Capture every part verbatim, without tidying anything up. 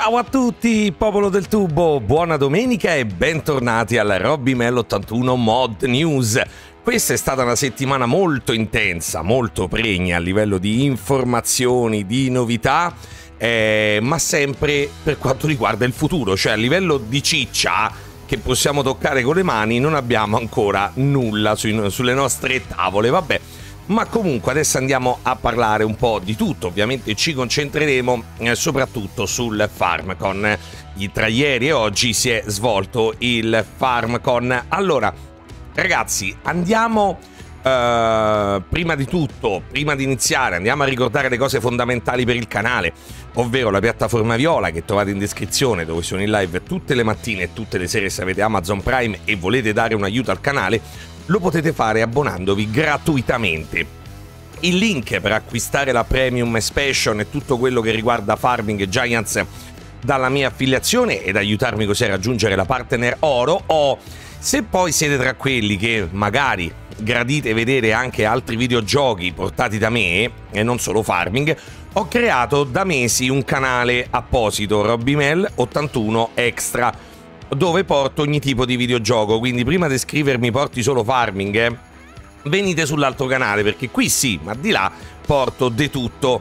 Ciao a tutti, popolo del tubo, buona domenica e bentornati alla Robimel ottantuno Mod News. Questa è stata una settimana molto intensa, molto pregna a livello di informazioni, di novità, eh, ma sempre per quanto riguarda il futuro, cioè a livello di ciccia che possiamo toccare con le mani non abbiamo ancora nulla sui, sulle nostre tavole, vabbè. Ma comunque adesso andiamo a parlare un po' di tutto, ovviamente ci concentreremo eh, soprattutto sul Farmcon. Tra ieri e oggi si è svolto il Farmcon. Allora, ragazzi, andiamo, eh, prima di tutto, prima di iniziare, andiamo a ricordare le cose fondamentali per il canale, ovvero la piattaforma Viola che trovate in descrizione, dove sono in live tutte le mattine e tutte le sere se avete Amazon Prime e volete dare un aiuto al canale. Lo potete fare abbonandovi gratuitamente. Il link per acquistare la Premium Expansion e tutto quello che riguarda Farming e Giants dalla mia affiliazione ed aiutarmi così a raggiungere la partner oro. O se poi siete tra quelli che magari gradite vedere anche altri videogiochi portati da me e non solo Farming, ho creato da mesi un canale apposito, Robimel ottantuno Extra, dove porto ogni tipo di videogioco, quindi prima di scrivermi porti solo Farming, eh, venite sull'altro canale, perché qui sì, ma di là porto di tutto,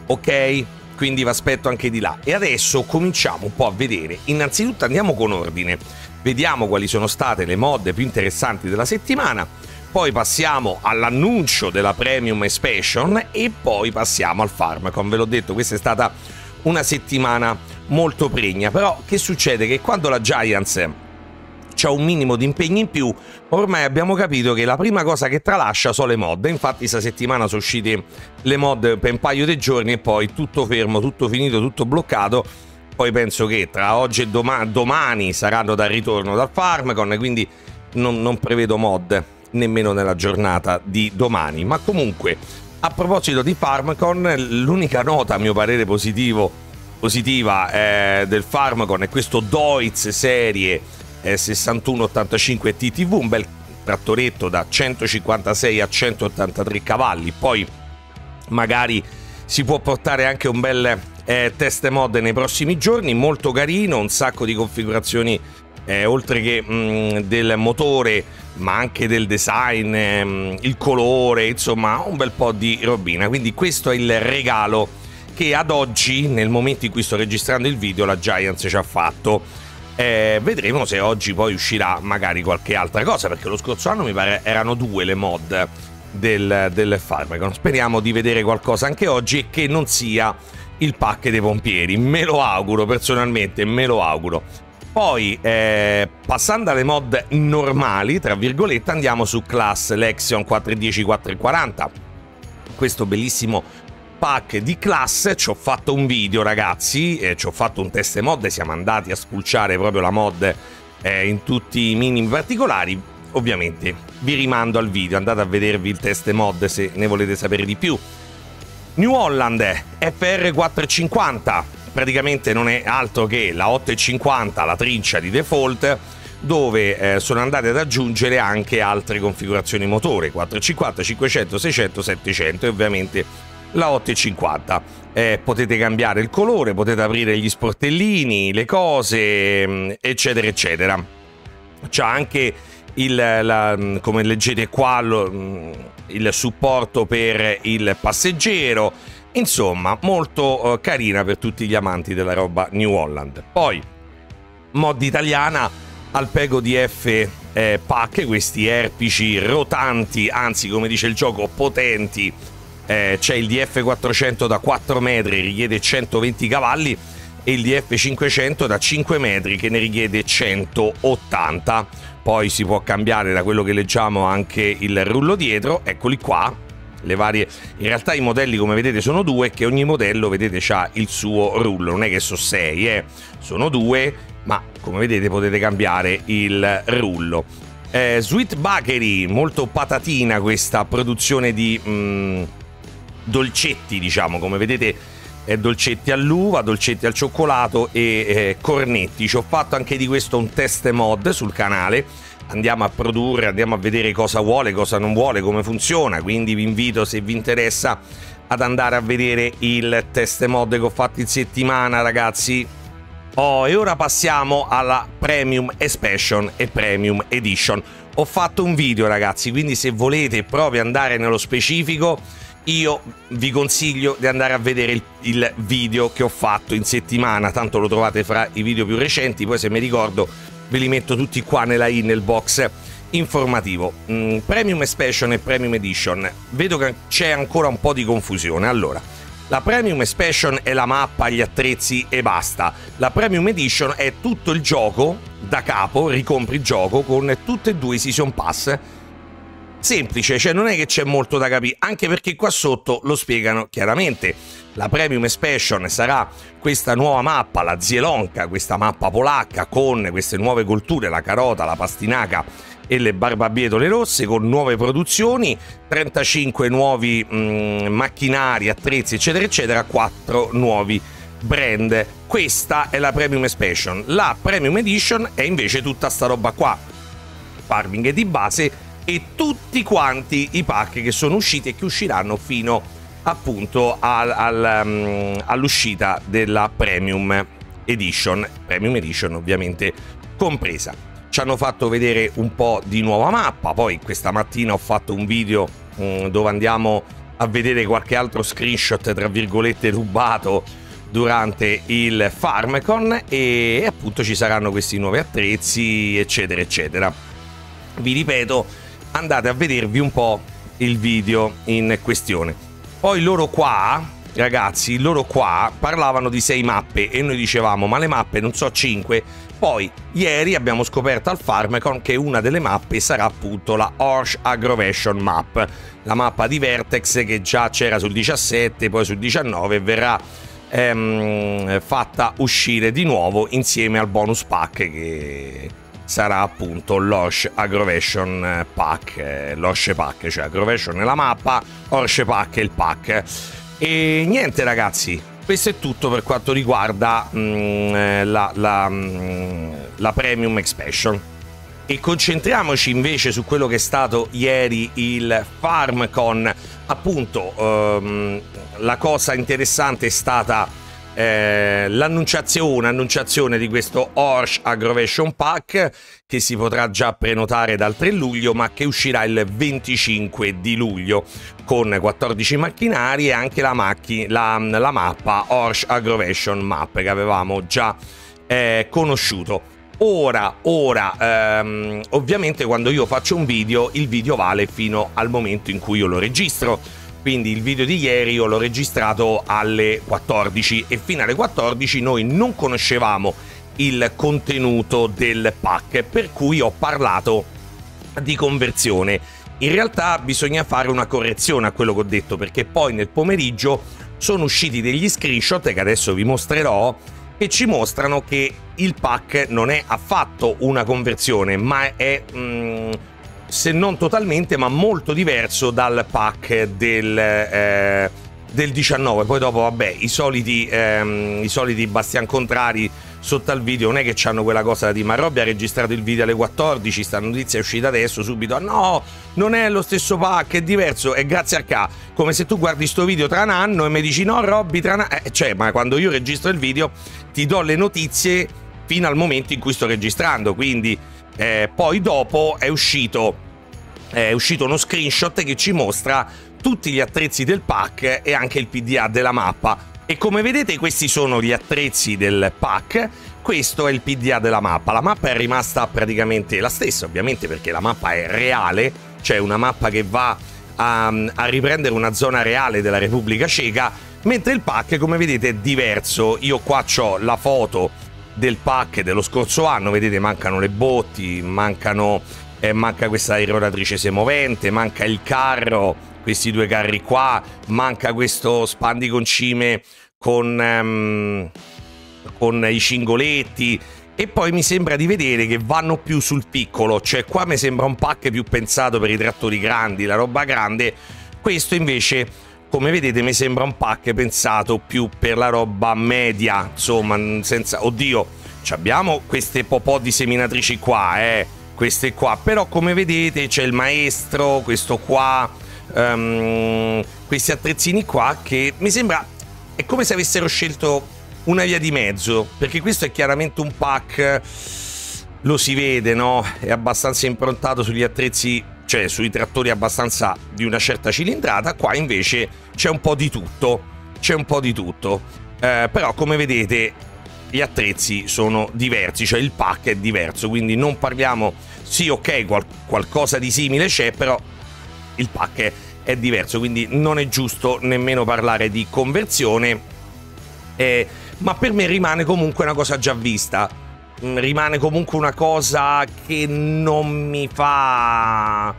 ok? Quindi vi aspetto anche di là. E adesso cominciamo un po' a vedere. Innanzitutto andiamo con ordine, vediamo quali sono state le mod più interessanti della settimana, poi passiamo all'annuncio della Premium Expansion e poi passiamo al Farmcon. Ve l'ho detto, questa è stata una settimana molto pregna, però che succede? Che quando la Giants c'ha un minimo di impegni in più, ormai abbiamo capito che la prima cosa che tralascia sono le mod. Infatti questa settimana sono uscite le mod per un paio di giorni e poi tutto fermo, tutto finito, tutto bloccato. Poi penso che tra oggi e doma domani saranno dal ritorno dal Farmcon, quindi non, non prevedo mod nemmeno nella giornata di domani. Ma comunque, a proposito di Farmcon, l'unica nota a mio parere positivo, positiva eh, del Farmcon è questo Deutz serie eh, sessantuno ottantacinque T T V, un bel trattoretto da centocinquantasei a centottantatré cavalli. Poi magari si può portare anche un bel eh, test mod nei prossimi giorni, molto carino, un sacco di configurazioni eh, oltre che mh, del motore, ma anche del design, ehm, il colore, insomma un bel po' di robina. Quindi questo è il regalo che ad oggi, nel momento in cui sto registrando il video, la Giants ci ha fatto. Eh, vedremo se oggi poi uscirà magari qualche altra cosa, perché lo scorso anno mi pare erano due le mod del, del Farmcon. Speriamo di vedere qualcosa anche oggi e che non sia il pack dei pompieri, me lo auguro personalmente, me lo auguro. Poi, eh, passando alle mod normali, tra virgolette, andiamo su Class Lexion quattrocentodieci quattrocentoquaranta. Questo bellissimo pack di Class, ci ho fatto un video, ragazzi, eh, ci ho fatto un test mod, siamo andati a spulciare proprio la mod eh, in tutti i minimi particolari. Ovviamente vi rimando al video, andate a vedervi il test mod se ne volete sapere di più. New Holland F R quattrocentocinquanta. Praticamente non è altro che la ottocentocinquanta, la trincia di default, dove eh, sono andate ad aggiungere anche altre configurazioni motore, quattrocentocinquanta, cinquecento, seicento, settecento e ovviamente la ottocentocinquanta. Eh, potete cambiare il colore, potete aprire gli sportellini, le cose, eccetera, eccetera. C'ha anche il, la, come leggete qua, lo, il supporto per il passeggero. Insomma, molto uh, carina per tutti gli amanti della roba New Holland. Poi, mod italiana, Alpego D F eh, pack, questi erpici rotanti, anzi come dice il gioco, potenti. Eh, c'è il D F quattrocento da quattro metri, richiede centoventi cavalli, e il D F cinquecento da cinque metri che ne richiede centottanta. Poi si può cambiare, da quello che leggiamo, anche il rullo dietro, eccoli qua. Le varie, in realtà i modelli come vedete sono due, che ogni modello vedete c'ha il suo rullo, non è che sono sei, eh. Sono due, ma come vedete potete cambiare il rullo. eh, Sweet Bakery, molto patatina questa produzione di mh, dolcetti, diciamo, come vedete eh, dolcetti all'uva, dolcetti al cioccolato e eh, cornetti. Ci ho fatto anche di questo un test mod sul canale. Andiamo a produrre, andiamo a vedere cosa vuole, cosa non vuole, come funziona, quindi vi invito, se vi interessa, ad andare a vedere il test mod che ho fatto in settimana, ragazzi. Oh, e ora passiamo alla Premium Expansion e Premium Edition. Ho fatto un video, ragazzi, quindi se volete proprio andare nello specifico, io vi consiglio di andare a vedere il, il video che ho fatto in settimana, tanto lo trovate fra i video più recenti, poi se mi ricordo ve li metto tutti qua nella i nel box informativo. Mm, Premium Expansion e Premium Edition, vedo che c'è ancora un po' di confusione. Allora, la Premium Expansion è la mappa, gli attrezzi e basta. La Premium Edition è tutto il gioco da capo, ricompri il gioco con tutte e due i Season Pass. Semplice, cioè non è che c'è molto da capire, anche perché qua sotto lo spiegano chiaramente. La Premium Expansion sarà questa nuova mappa, la Zielonka, questa mappa polacca con queste nuove colture, la carota, la pastinaca e le barbabietole rosse, con nuove produzioni, trentacinque nuovi mh, macchinari, attrezzi eccetera eccetera, quattro nuovi brand. Questa è la Premium Expansion. La Premium Edition è invece tutta sta roba qua, farming di base e tutti quanti i pack che sono usciti e che usciranno fino appunto al, al, um, all'uscita della Premium Edition, Premium Edition ovviamente compresa. Ci hanno fatto vedere un po' di nuova mappa, poi questa mattina ho fatto un video um, dove andiamo a vedere qualche altro screenshot tra virgolette rubato durante il Farmcon, e appunto ci saranno questi nuovi attrezzi eccetera eccetera. Vi ripeto, andate a vedervi un po' il video in questione. Poi loro qua, ragazzi, loro qua parlavano di sei mappe e noi dicevamo ma le mappe non so cinque. Poi ieri abbiamo scoperto al Farmcon che una delle mappe sarà appunto la Orsh Aggravation Map, la mappa di Vertex che già c'era sul diciassette, poi sul diciannove, e verrà ehm, fatta uscire di nuovo insieme al bonus pack che sarà appunto l'Orsh Aggravation Pack, eh, l'Orsh Pack, cioè Aggravation è la mappa, Orsh Pack è il pack. E niente ragazzi, questo è tutto per quanto riguarda mm, la, la, mm, la Premium Expansion. E concentriamoci invece su quello che è stato ieri il Farmcon. Appunto, ehm, la cosa interessante è stata Eh, l'annunciazione annunciazione di questo Orsh Aggravation Pack, che si potrà già prenotare dal tre luglio ma che uscirà il venticinque di luglio con quattordici macchinari e anche la, macchi la, la mappa Orsh Aggravation Map che avevamo già eh, conosciuto. Ora, ora ehm, ovviamente quando io faccio un video, il video vale fino al momento in cui io lo registro. Quindi il video di ieri io l'ho registrato alle quattordici e fino alle quattordici noi non conoscevamo il contenuto del pack, per cui ho parlato di conversione. In realtà bisogna fare una correzione a quello che ho detto, perché poi nel pomeriggio sono usciti degli screenshot che adesso vi mostrerò, che ci mostrano che il pack non è affatto una conversione, ma è... Mm, se non totalmente, ma molto diverso dal pack del, eh, del diciannove. Poi dopo, vabbè, i soliti, ehm, i soliti Bastian Contrari sotto al video non è che c'hanno quella cosa da dire ma Robby ha registrato il video alle quattordici, sta notizia è uscita adesso, subito, no, non è lo stesso pack, è diverso, è grazie a K. Come se tu guardi sto video tra un anno e mi dici no Robby tra un anno, eh, cioè, ma quando io registro il video ti do le notizie fino al momento in cui sto registrando, quindi... Eh, poi dopo è uscito, è uscito uno screenshot che ci mostra tutti gli attrezzi del pack e anche il P D A della mappa. E come vedete questi sono gli attrezzi del pack, questo è il P D A della mappa. La mappa è rimasta praticamente la stessa, ovviamente, perché la mappa è reale, cioè una mappa che va a, a riprendere una zona reale della Repubblica Ceca, mentre il pack, come vedete, è diverso. Io qua ho la foto del pack dello scorso anno, vedete, mancano le botti, mancano, eh, manca questa aeronatrice semovente, manca il carro, questi due carri qua, manca questo spandiconcime con, um, con i cingoletti, e poi mi sembra di vedere che vanno più sul piccolo, cioè qua mi sembra un pack più pensato per i trattori grandi, la roba grande. Questo invece, come vedete, mi sembra un pack pensato più per la roba media, insomma, senza... Oddio, abbiamo queste popò di seminatrici qua, eh, queste qua, però come vedete c'è il maestro, questo qua, um, questi attrezzini qua, che mi sembra... È come se avessero scelto una via di mezzo, perché questo è chiaramente un pack, lo si vede, no? È abbastanza improntato sugli attrezzi, cioè sui trattori abbastanza di una certa cilindrata. Qua invece c'è un po' di tutto, c'è un po' di tutto, eh, però come vedete gli attrezzi sono diversi, cioè il pack è diverso, quindi non parliamo, sì ok, qual qualcosa di simile c'è, però il pack è, è diverso, quindi non è giusto nemmeno parlare di conversione, eh, ma per me rimane comunque una cosa già vista, rimane comunque una cosa che non mi fa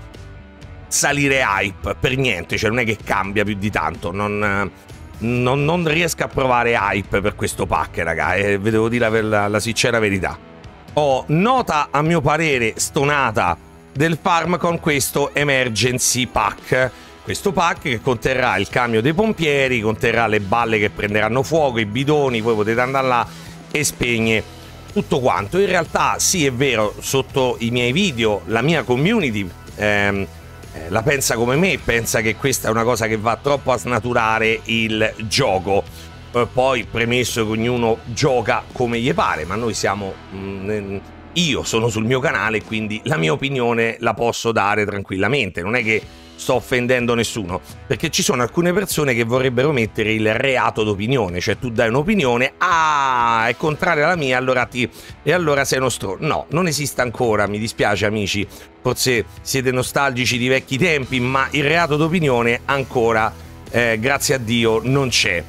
salire hype per niente, cioè non è che cambia più di tanto, non, non, non riesco a provare hype per questo pack, raga, e vi devo dire la, la, la sincera verità. Ho nota, a mio parere, stonata del farm con questo Emergency Pack. Questo pack che conterrà il cambio dei pompieri, conterrà le balle che prenderanno fuoco, i bidoni, voi potete andare là e spegne tutto quanto. In realtà sì, è vero, sotto i miei video la mia community ehm, eh, la pensa come me, pensa che questa è una cosa che va troppo a snaturare il gioco. Eh, poi premesso che ognuno gioca come gli pare, ma noi siamo... Mh, io sono sul mio canale, quindi la mia opinione la posso dare tranquillamente, non è che sto offendendo nessuno, perché ci sono alcune persone che vorrebbero mettere il reato d'opinione, cioè tu dai un'opinione, ah, è contraria alla mia, allora ti e allora sei uno stronzo. No, non esiste ancora, mi dispiace amici, forse siete nostalgici di vecchi tempi, ma il reato d'opinione ancora, eh, grazie a Dio, non c'è.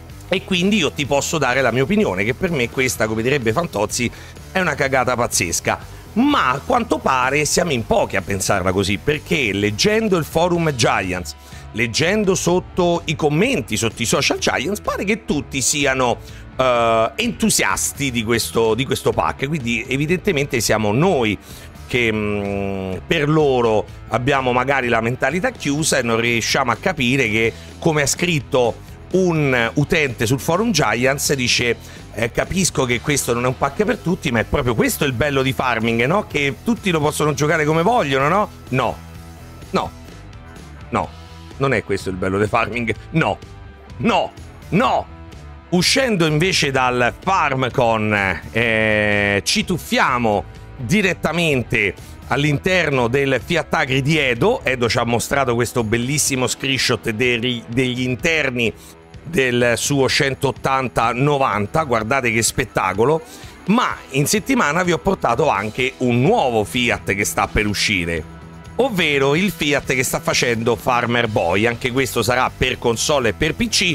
E quindi io ti posso dare la mia opinione, che per me questa, come direbbe Fantozzi, è una cagata pazzesca. Ma a quanto pare siamo in pochi a pensarla così, perché leggendo il forum Giants, leggendo sotto i commenti, sotto i social Giants, pare che tutti siano uh, entusiasti di questo, di questo pack, quindi evidentemente siamo noi che mh, per loro abbiamo magari la mentalità chiusa e non riusciamo a capire che, come ha scritto un utente sul forum Giants, dice eh, capisco che questo non è un pack per tutti, ma è proprio questo il bello di farming, no? Che tutti lo possono giocare come vogliono, no? No, no, no, non è questo il bello di farming, no, no, no. Uscendo invece dal FarmCon eh, ci tuffiamo direttamente all'interno del Fiat Agri di Edo. Edo ci ha mostrato questo bellissimo screenshot dei, degli interni del suo centottanta novanta, guardate che spettacolo. Ma in settimana vi ho portato anche un nuovo Fiat che sta per uscire, ovvero il Fiat che sta facendo Farmer Boy. Anche questo sarà per console e per P C.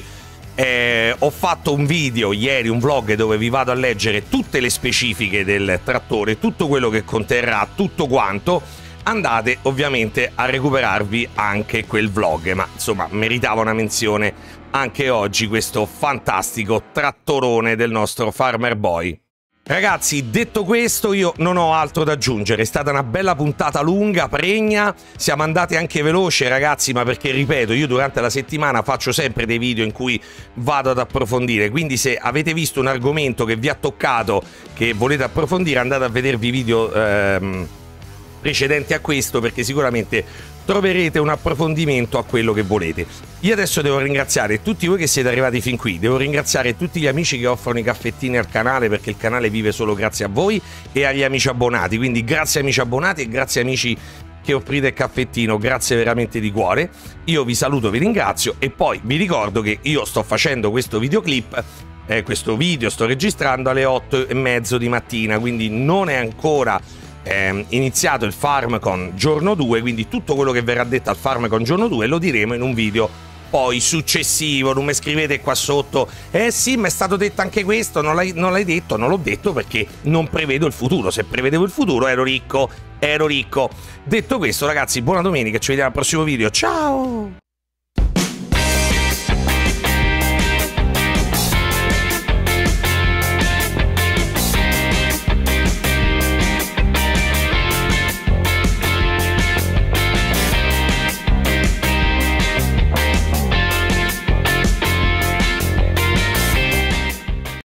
Eh, ho fatto un video ieri, un vlog dove vi vado a leggere tutte le specifiche del trattore, tutto quello che conterrà, tutto quanto. Andate ovviamente a recuperarvi anche quel vlog, ma insomma meritava una menzione anche oggi questo fantastico trattorone del nostro Farmer Boy. Ragazzi, detto questo, io non ho altro da aggiungere. È stata una bella puntata lunga, pregna. Siamo andati anche veloce, ragazzi, ma perché, ripeto, io durante la settimana faccio sempre dei video in cui vado ad approfondire. Quindi se avete visto un argomento che vi ha toccato, che volete approfondire, andate a vedervi i video ehm, precedenti a questo, perché sicuramente troverete un approfondimento a quello che volete. Io adesso devo ringraziare tutti voi che siete arrivati fin qui, devo ringraziare tutti gli amici che offrono i caffettini al canale, perché il canale vive solo grazie a voi e agli amici abbonati, quindi grazie amici abbonati e grazie amici che offrite il caffettino, grazie veramente di cuore. Io vi saluto, vi ringrazio e poi vi ricordo che io sto facendo questo videoclip, eh, questo video sto registrando alle otto e mezzo di mattina, quindi non è ancora Eh, iniziato il FarmCon giorno due, quindi tutto quello che verrà detto al FarmCon giorno due lo diremo in un video poi successivo. Non mi scrivete qua sotto eh sì, ma è stato detto anche questo, non l'hai, non l'hai detto. Non l'ho detto perché non prevedo il futuro. Se prevedevo il futuro ero ricco, ero ricco. Detto questo, ragazzi, buona domenica, ci vediamo al prossimo video, ciao.